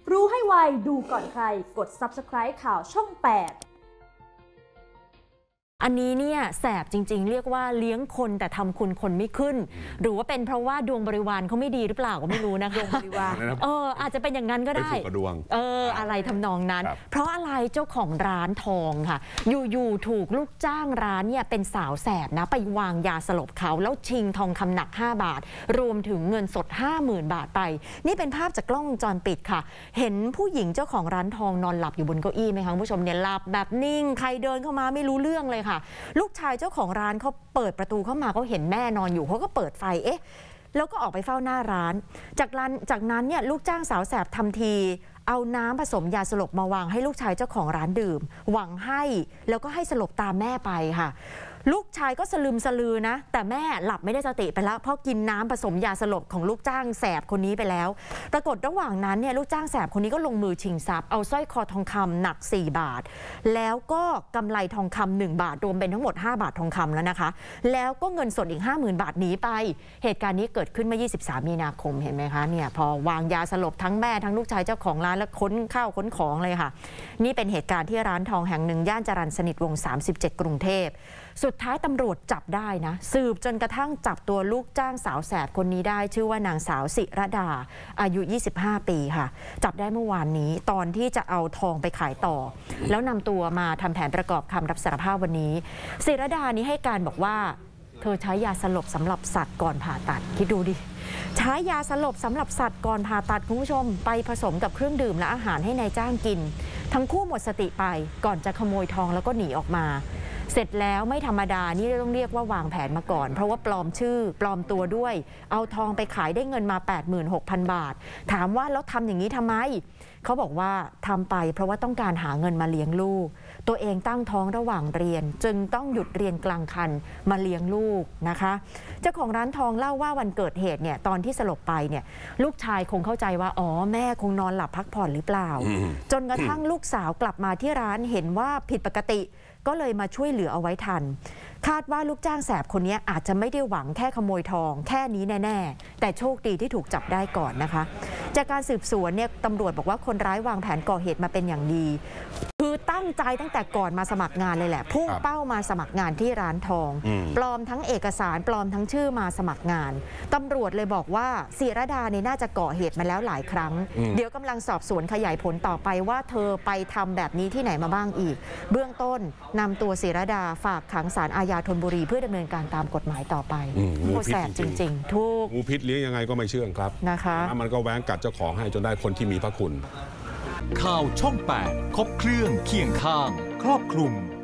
รู้ให้ไวดูก่อนใครกด Subscribe ข่าวช่อง 8 อันนี้เนี่ยแสบจริงๆเรียกว่าเลี้ยงคนแต่ทำคุณคนไม่ขึ้นหรือว่าเป็นเพราะว่าดวงบริวารเขาไม่ดีหรือเปล่าก็ไม่รู้นะคะดวงบริวารอาจจะเป็นอย่างนั้นก็ได้อะไรทำนองนั้นเพราะอะไรเจ้าของร้านทองค่ะอยู่ๆถูกลูกจ้างร้านเนี่ยเป็นสาวแสบนะไปวางยาสลบเขาแล้วชิงทองคำหนัก5 บาทรวมถึงเงินสด 50,000 บาทไปนี่เป็นภาพจากกล้องวงจรปิดค่ะเห็นผู้หญิงเจ้าของร้านทองนอนหลับอยู่บนเก้าอี้ไหมคะคุณผู้ชมเนี่ยหลับแบบนิ่งใครเดินเข้ามาไม่รู้เรื่องเลยลูกชายเจ้าของร้านเขาเปิดประตูเข้ามาเขาเห็นแม่นอนอยู่เขาก็เปิดไฟแล้วก็ออกไปเฝ้าหน้าร้านจากนั้นเนี่ยลูกจ้างสาวแสบทำทีเอาน้ำผสมยาสลบมาวางให้ลูกชายเจ้าของร้านดื่มหวังให้แล้วก็ให้สลบตามแม่ไปค่ะลูกชายก็สลึมสลือนะแต่แม่หลับไม่ได้สติไปแล้วเพราะกินน้ำผสมยาสลบของลูกจ้างแสบคนนี้ไปแล้วปรากฏระหว่างนั้นเนี่ยลูกจ้างแสบคนนี้ก็ลงมือชิงทรัพย์เอาสร้อยคอทองคำหนัก4 บาทแล้วก็กำไลทองคำ1 บาทรวมเป็นทั้งหมด5 บาททองคำแล้วนะคะแล้วก็เงินสดอีก 50,000 บาทหนีไปเหตุการณ์นี้เกิดขึ้นเมื่อ23 มีนาคมเห็นไหมคะเนี่ยพอวางยาสลบทั้งแม่ทั้งลูกชายเจ้าของร้านแล้วค้นข้าวค้นของเลยค่ะนี่เป็นเหตุการณ์ที่ร้านทองแห่งหนึ่งย่านจรัญสนิทวงศ์37กรุงเทพสุดท้ายตำรวจจับได้นะสืบจนกระทั่งจับตัวลูกจ้างสาวแสบคนนี้ได้ชื่อว่านางสาวศิรดาอายุ25 ปีค่ะจับได้เมื่อวานนี้ตอนที่จะเอาทองไปขายต่อแล้วนำตัวมาทำแผนประกอบคำรับสารภาพวันนี้ศิรดานี้ให้การบอกว่าเธอใช้ยาสลบสำหรับสัตว์ก่อนผ่าตัดคิดดูดิใช้ยาสลบสำหรับสัตว์ก่อนผ่าตัดคุณผู้ชมไปผสมกับเครื่องดื่มและอาหารให้นายจ้างกินทั้งคู่หมดสติไปก่อนจะขโมยทองแล้วก็หนีออกมาเสร็จแล้วไม่ธรรมดานี่ต้องเรียกว่าวางแผนมาก่อนเพราะว่าปลอมชื่อปลอมตัวด้วยเอาทองไปขายได้เงินมา 86,000 บาทถามว่าแล้วทำอย่างนี้ทำไมเขาบอกว่าทำไปเพราะว่าต้องการหาเงินมาเลี้ยงลูกตัวเองตั้งท้องระหว่างเรียนจึงต้องหยุดเรียนกลางคันมาเลี้ยงลูกนะคะเจ้าของร้านทองเล่าว่าวันเกิดเหตุเนี่ยตอนที่สลบไปเนี่ยลูกชายคงเข้าใจว่าอ๋อแม่คงนอนหลับพักผ่อนหรือเปล่าจนกระทั่งลูกสาวกลับมาที่ร้านเห็นว่าผิดปกติก็เลยมาช่วยเหลือเอาไว้ทันคาดว่าลูกจ้างแสบคนนี้อาจจะไม่ได้หวังแค่ขโมยทองแค่นี้แน่ๆแต่โชคดีที่ถูกจับได้ก่อนนะคะจากการสืบสวนเนี่ยตำรวจบอกว่าคนร้ายวางแผนก่อเหตุมาเป็นอย่างดีคือตั้งใจตั้งแต่ก่อนมาสมัครงานเลยแหละพุ่งเป้ามาสมัครงานที่ร้านทองปลอมทั้งเอกสารปลอมทั้งชื่อมาสมัครงานตำรวจเลยบอกว่าศิรดาเนี่ยน่าจะก่อเหตุมาแล้วหลายครั้งเดี๋ยวกำลังสอบสวนขยายผลต่อไปว่าเธอไปทำแบบนี้ที่ไหนมาบ้างอีกเบื้องต้นนำตัวศิรดาฝากขังศาลอาญาธนบุรีเพื่อดำเนินการตามกฎหมายต่อไปงูแสบจริงๆทุกงูพิษเลี้ยงยังไงก็ไม่เชื่องครับนะคะมันก็แหวงกัดเจ้าของให้จนได้คนที่มีพระคุณข่าวช่อง 8 ครบเครื่องเคียงข้างครอบคลุม